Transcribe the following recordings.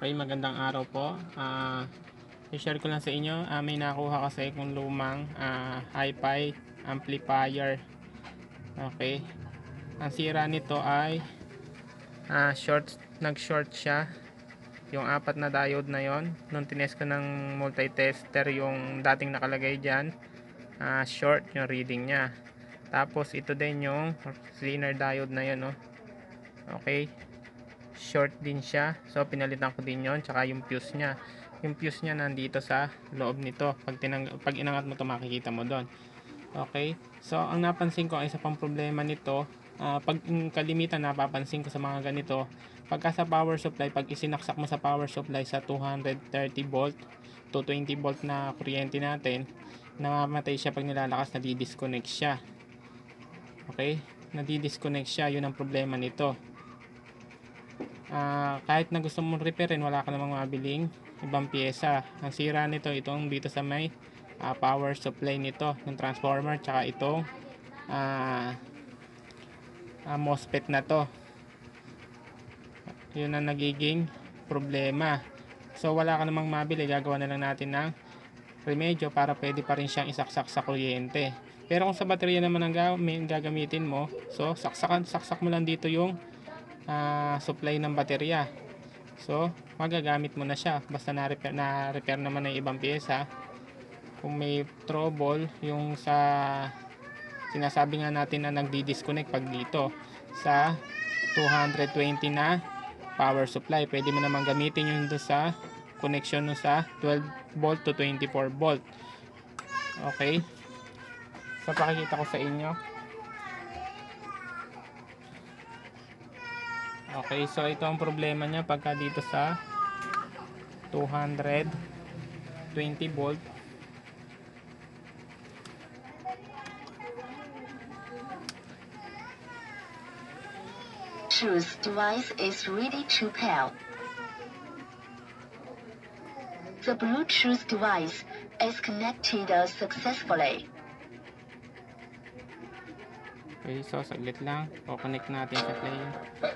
Okay, magandang araw po. I-share ko lang sa inyo, may nakuha kasi kung lumang hi-fi amplifier. Okay. Ang sira nito ay nag-short siya. Yung apat na diode na yon, nung tinest ko ng multi-tester yung dating nakalagay dyan, short yung reading niya. Tapos ito din yung Zener diode na yun, no? Okay, short din siya, so pinalitan ko din yon, tsaka yung fuse niya nandito sa loob nito. Pag inangat mo to, makikita mo doon. Okay, so ang napansin ko, ay isa pang problema nito, pag kalimitan napapansin ko sa mga ganito, pagka sa power supply, pag isinaksak mo sa power supply sa 230 volt to 20 volt na kuryente natin, namamatay siya. Pag nilalakas, nadi-disconnect siya. Okay, nadi-disconnect siya, yun ang problema nito. Kahit na gusto mong repairin, wala ka namang mabiling ibang pyesa. Ang sira nito, itong dito sa may power supply nito ng transformer, tsaka itong MOSFET na to. Yun ang nagiging problema. So wala ka namang mabili, gagawa na lang natin ng remedyo para pwede pa rin siyang isaksak sa kuryente. Pero kung sa baterya naman ang gagamitin mo, so saksak mo lang dito yung supply ng baterya. So magagamit mo na siya basta na-repair naman ng ibang pyesa. Kung may trouble yung sa sinasabi nga natin na nagdi-disconnect pag dito sa 220 na power supply, pwede mo naman gamitin yung doon sa connection no sa 12 volt to 24 volt. Okay, so pakikita ko sa inyo. Okay, so ito ang problema niya pagka dito sa 220 volt. Bluetooth device is ready to pair. The Bluetooth device is connected successfully. Okay, so saglit lang. O-connect natin sa player.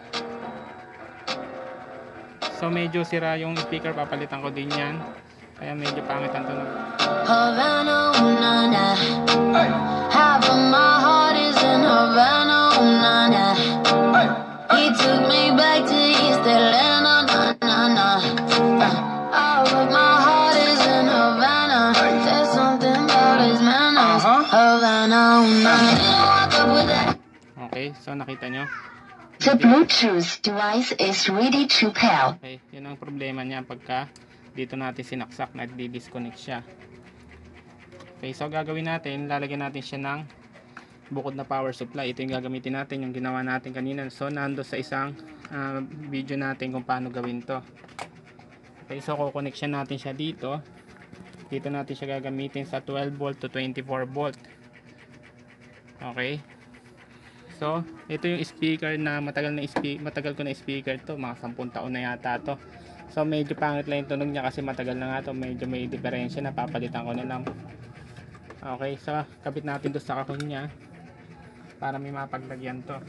So medyo sira yung speaker, papalitan ko din yan. Kaya medyo pangit ang tunog. Havana, na na. Half of my heart is in Havana, na na. He took me back to East Atlanta, na na na. All of my heart is in Havana. There's something about his manners. Havana, na na. Okay, so nakita nyo. The Bluetooth device is ready to pair. Okay, yun ang problema niya pagka dito natin sinaksak, nagdi-disconnect siya. Okay, so gagawin natin, lalagyan natin siya ng bukod na power supply. Ito yung gagamitin natin, yung ginawa natin kanina. So nando sa isang video natin kung paano gawin to. Okay, so kukonnection natin siya dito. Dito natin siya gagamitin sa 12 volt to 24 volt. Okay, so ito yung speaker na matagal ko na speaker to, mga 10 taon na yata to. So medyo pangit lang yung tunog niya kasi matagal na nga to, medyo may diferensya, napapalitan ko na lang. Okay, so kabit natin to sa kahon niya para may mapaglagyan to.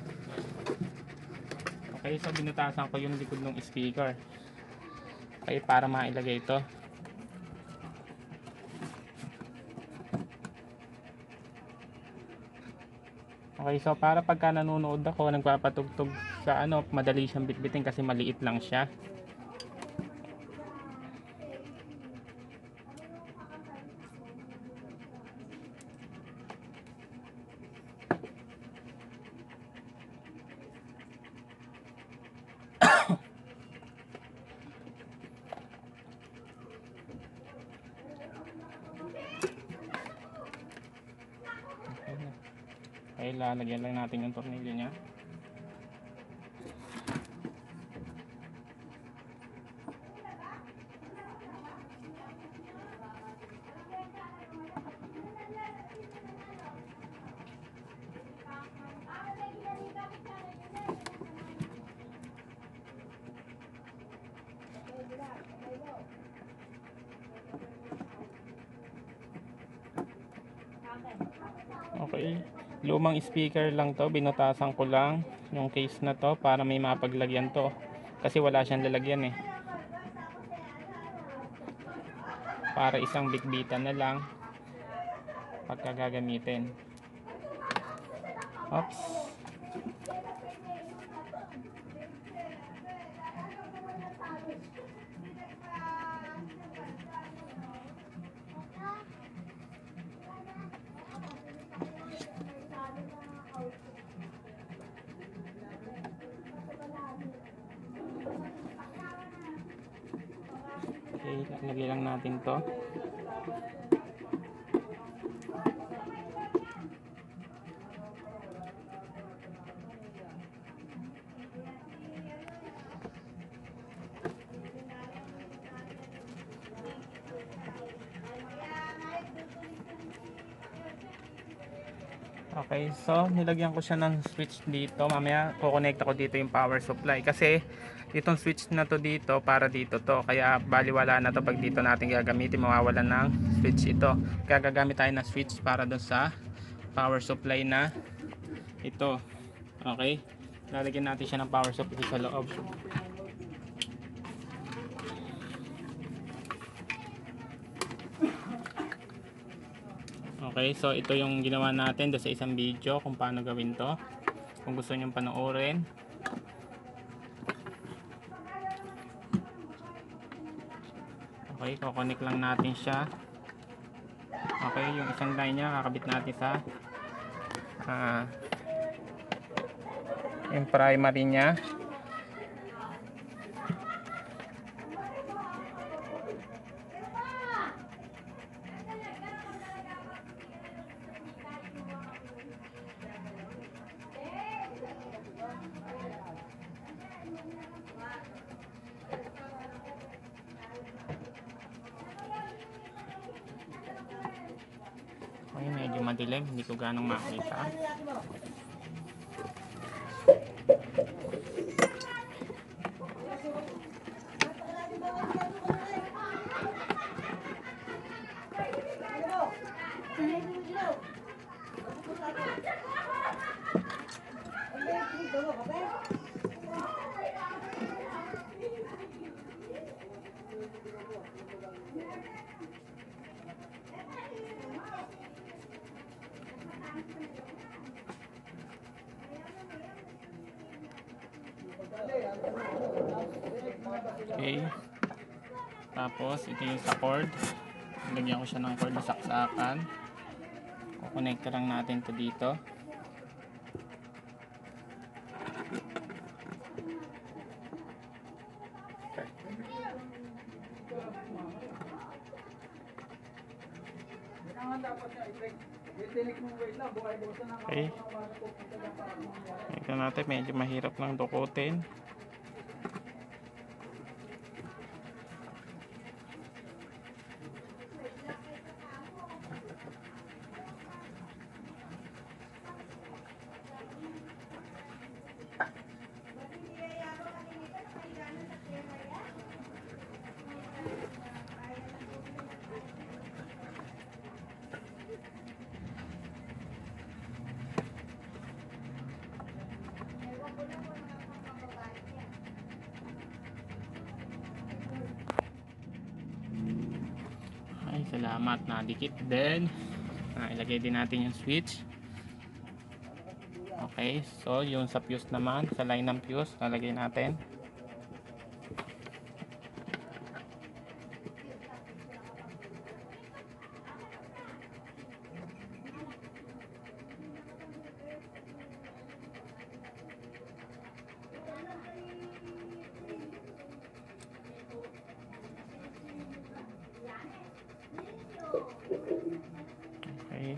Okay, so binutasan ko yung likod ng speaker. Okay, para mailagay ito. Okay, so para pagka nanonood ako, nagpapatugtog sa madali siyang bitbitin kasi maliit lang siya. Okay, lalagyan lang natin yung tornilyo niya. Okay, lumang speaker lang to, binutasan ko lang yung case na to para may mapaglagyan to kasi wala siyang lalagyan eh. para isang bitbitan na lang pagka gagamitin. Oops. Okay, lagay lang natin to. Okay, so nilagyan ko siya ng switch dito. Mamaya kukonect ako dito yung power supply kasi itong switch na to dito para dito to. Kaya baliwala na to pag dito natin gagamitin, mawawalan ng switch ito. Kaya gagamit tayo ng switch para doon sa power supply na ito. Okay, lalagyan natin siya ng power supply sa loob. Okay, so ito yung ginawa natin doon sa isang video kung paano gawin to. Kung gusto nyo panoorin. Okay, kukonek lang natin siya. Okay, yung isang line niya kakabit natin sa yung primary niya. Okay, medyo madilim, hindi ko ganong makita. Okay. Tapos ito yung sa cord. Lagyan ko siya ng cord na saksakan. Kukonect lang natin to dito. Okay. Ito natin, medyo mahirap lang dukutin. Ay, salamat, nadikit din. Ilagay din natin yung switch. Okay, so yung sa fuse naman, sa line ng fuse, lalagay natin. Okay.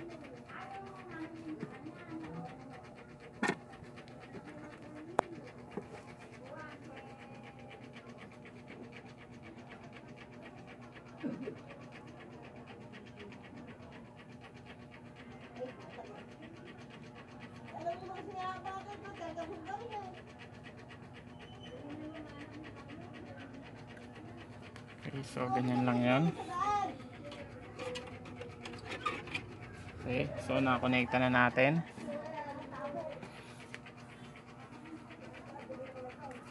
Okay, so ganyan lang yan. Okay, so nakonekta na natin.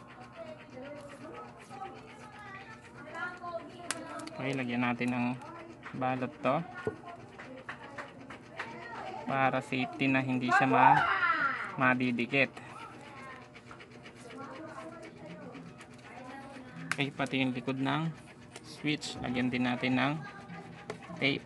Okay, lagyan natin ng balot to para safety na hindi siya madidikit. Okay, pati yung likod ng switch, lagyan din natin ng tape.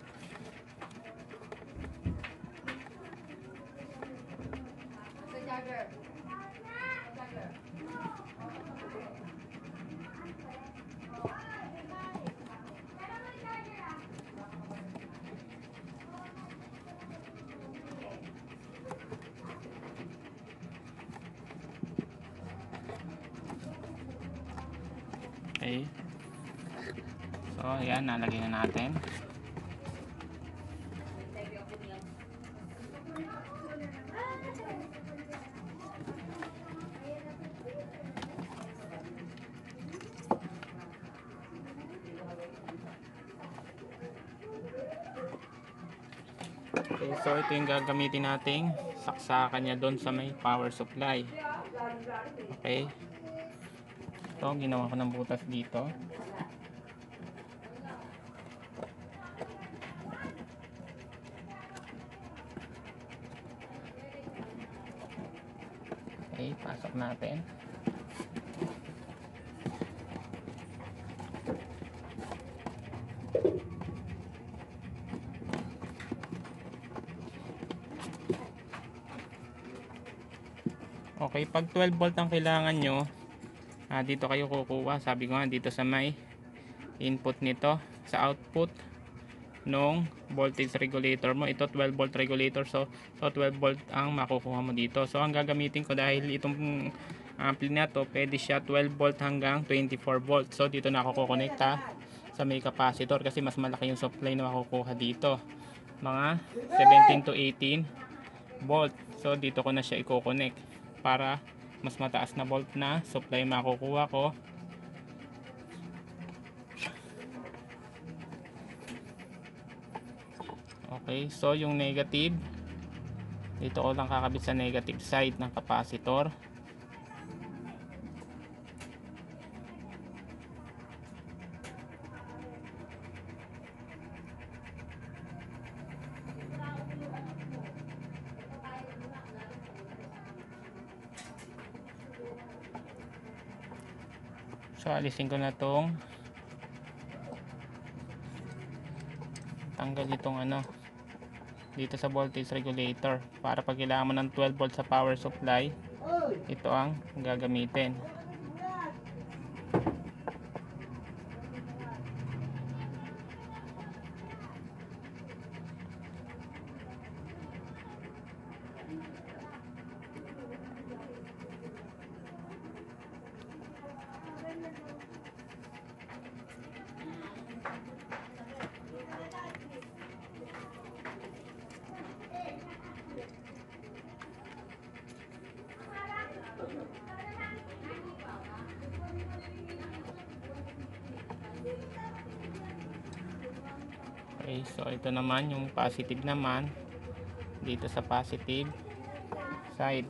Okay. So, ayan, nalagyan na natin. Okay, so ito yung gagamitin nating saksakan niya doon sa may power supply. Okay. Ito, ginawa ko ng butas dito. Okay, pasok natin. Okay, pag 12 volt ang kailangan nyo, dito kayo kukuha. Sabi ko nga, dito sa may input nito, sa output nung voltage regulator mo. Ito 12 volt regulator, so 12 volt ang makukuha mo dito. So ang gagamitin ko, dahil itong ampli na to, pwede siya 12 volt hanggang 24 volt. So dito na ako kukonekta sa may capacitor, kasi mas malaki yung supply na makukuha dito, mga 17 to 18 volt. So dito ko na siya i-connect para mas mataas na volt na supply makukuha ko. Okay, so yung negative, dito ko lang kakabit sa negative side ng capacitor. So alisin ko na tong tanggal itong dito sa voltage regulator, para pag kailangan mo ng 12 volt sa power supply, ito ang gagamitin. Okay, so ito naman yung positive naman, dito sa positive side.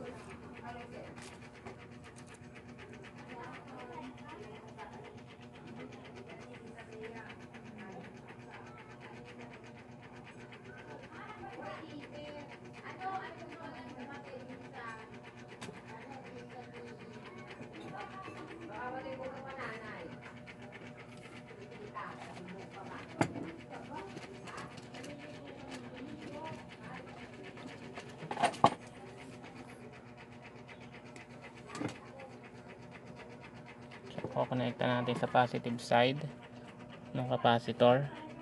Kukonekta natin sa positive side ng capacitor.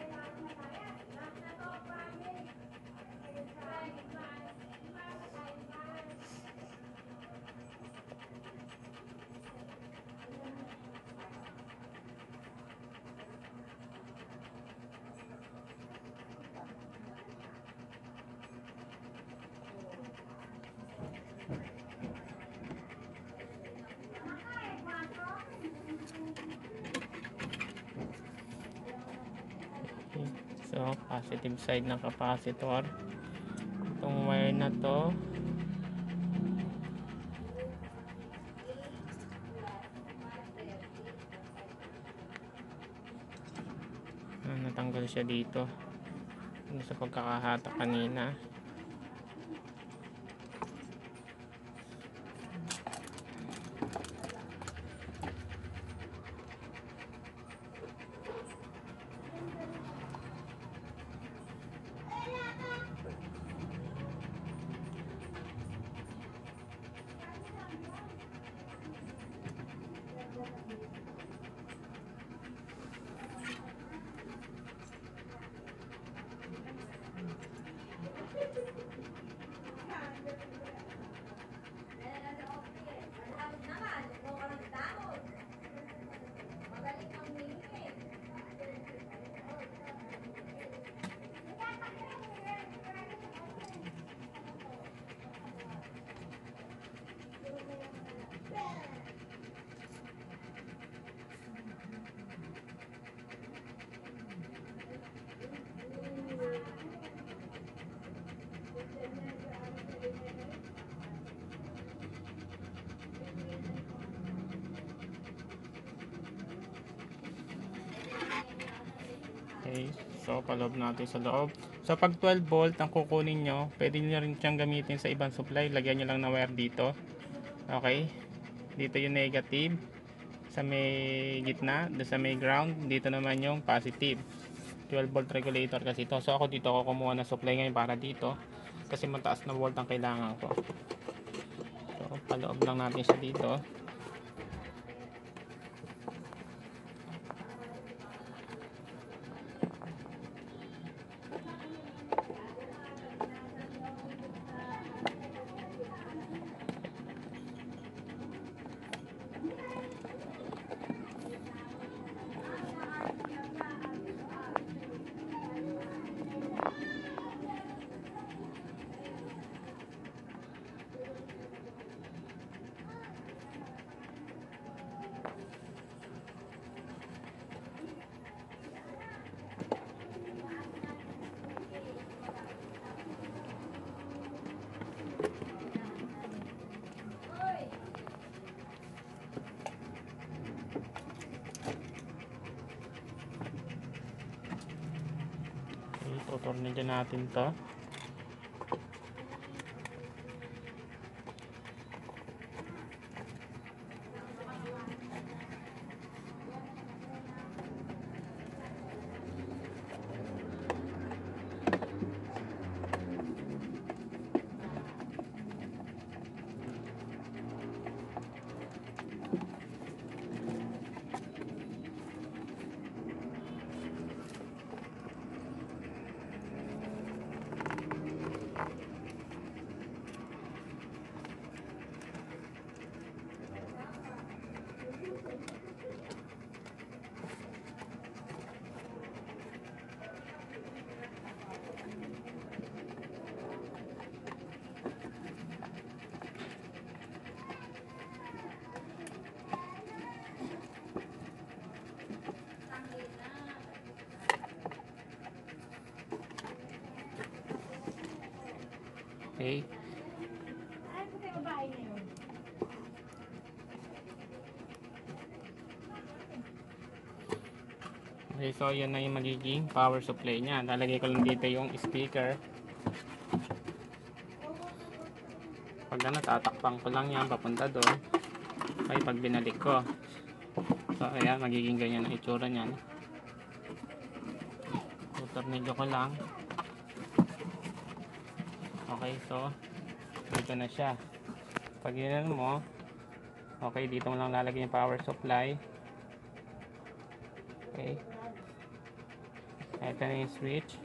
So positive side ng capacitor, itong wire na to, natanggal siya dito. sa pagkakahatak kanina. Okay, so paloob natin sa loob. So pag 12 volt ang kukunin nyo, pwede nyo rin siyang gamitin sa ibang supply. Lagyan nyo lang ng wire dito. Okay, dito yung negative sa may gitna, doon sa may ground, dito naman yung positive. 12 volt regulator kasi ito. So ako dito ako kumuha ng supply ngayon para dito kasi mataas na volt ang kailangan ko. So paloob lang natin siya dito. Tutornilyo natin to. Okay. Okay, so yun na yung magiging power supply niya. Lalagay ko lang dito yung speaker. Pag tatakpang ko lang yan papunta doon. Okay, pag binalik ko. So ayan, magiging ganyan ang itsura niyan. Tutornilyo ko lang. Okay, so dito na siya. Pag yun mo, okay, dito mo lang lalagay yung power supply. Okay, ito na yung switch.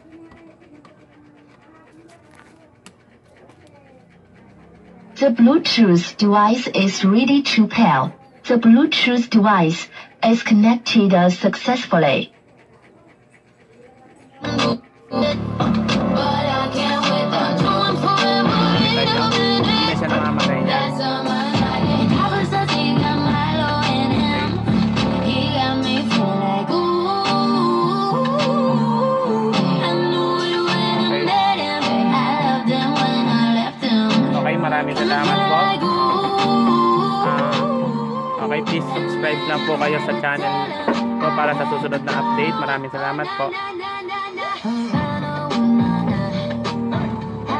The Bluetooth device is ready to pair. The Bluetooth device is connected successfully. But I can't wait. I'm doing forever. Hindi siya namamatay niya. That's all my life. I was just got Milo in him. He got me feel like ooh. I knew it when I met him. I loved him when I left him. Okay, maraming salamat po. Like ooh. Okay, please subscribe lang po kayo sa channel ko para sa susunod na update. Maraming salamat po. Na, na, na, na.